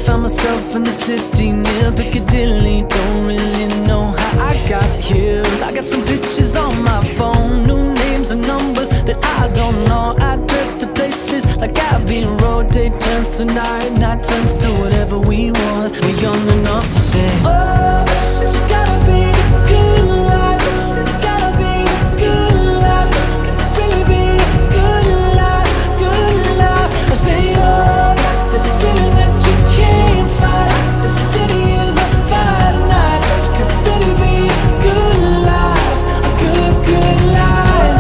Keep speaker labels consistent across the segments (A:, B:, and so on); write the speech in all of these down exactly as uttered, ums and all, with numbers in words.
A: found myself in the city near Piccadilly. Don't really know how I got here. I got some pictures on my phone, new names and numbers that I don't know. Address to places like Abbey Road. Day turns to night, night turns to whatever we want. We're young enough to say, oh, this has gotta be the good life. This has gotta be the good life. This could really be a good life, good life. I say, oh, this feeling that you can't fight. The city is on fire tonight. This could really be a good life, a good, good life.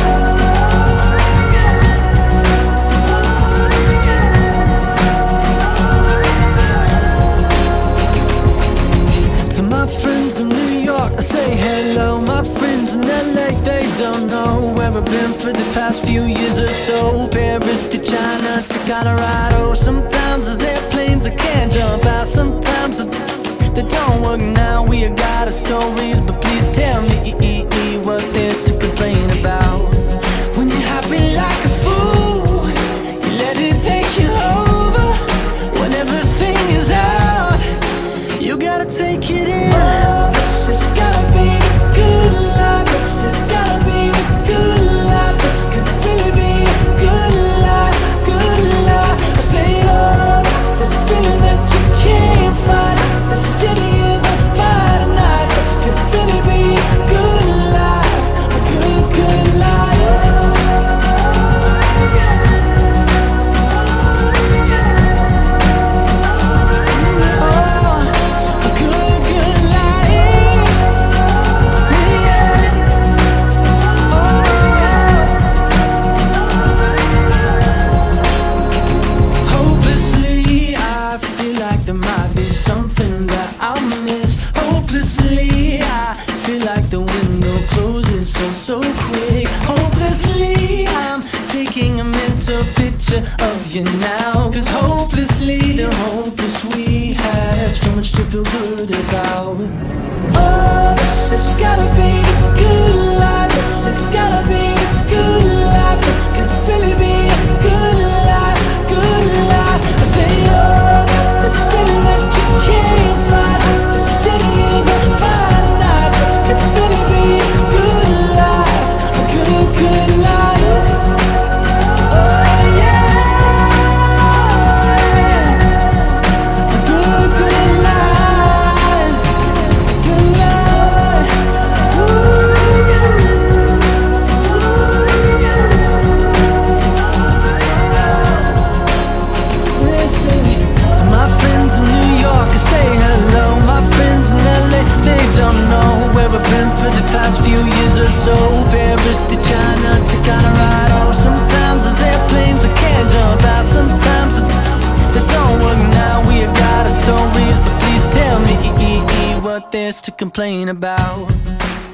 A: To my friends in New York, I say hello. My friends in L A, they don't know where I've been for the past few years or so. Paris to China to Colorado. Sometimes there's airplanes I can't jump out. Sometimes they don't work now. We got our stories, but please tell me what there's to complain about. When you're happy like a fool, you let it take you over. When everything is out, you gotta take it in. Oh, this has gotta be the good life. This has gotta be the good life. This could really be a good life, good life. I say, oh, this feeling that you can't fight. The city is on fire tonight. This could really be a good life, a good, good life. Oh, a good, good life. Hopelessly, I feel like there might be something that I'll miss. Hopelessly, I feel like the window closes so, so quick. Hopelessly, I'm taking a mental picture of you now. Cause hopelessly, the hopeless we have so much to feel good about. Oh, this has gotta be the good life. This has gotta be the good life. This could really be a good life, good life. I say, oh, this feeling that you can't fight. The city is on fire tonight. This could really be a good life, a good, good life. Oh, yeah, a good, good life, good life. Listen to my friends in New York, I say hello. My friends in L A, they don't know where I've been for the past few years or so. Paris to China to Colorado. Sometimes there's airplanes I can't jump out. Sometimes they don't work now. We got our stories, but please tell me what there's to complain about.